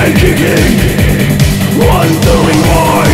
and kicking, wondering why.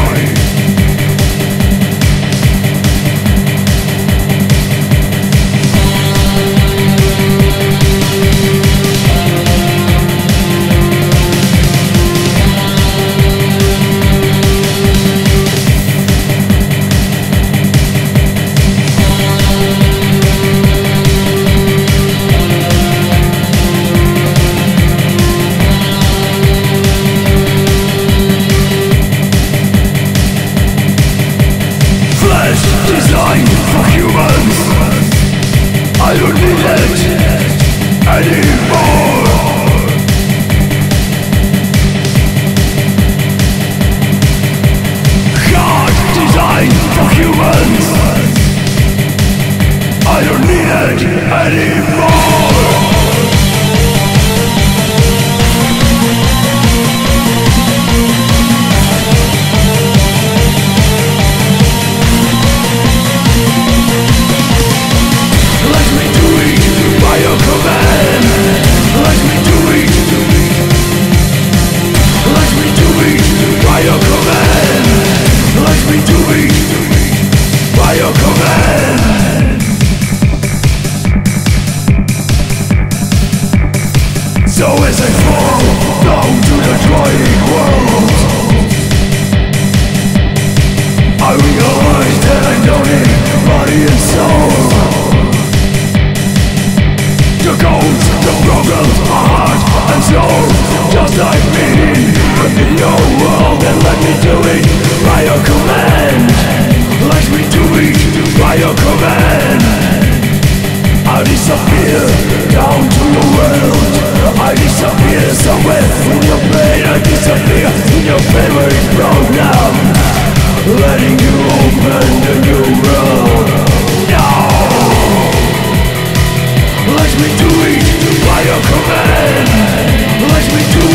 Designed for humans, I don't need it anymore. God designed for humans, I don't need it anymore. So as I fall down to the drying world, I realize that I don't need body and soul. The ghost, the problems, heart and soul, just like me, in your world, and let me do it by your command. Let me do it by your command. I disappear down to your world. I disappear somewhere in your pain. I disappear in your pain where it's broke down, letting you open the new world. No! Let me do it by your command. Let me do it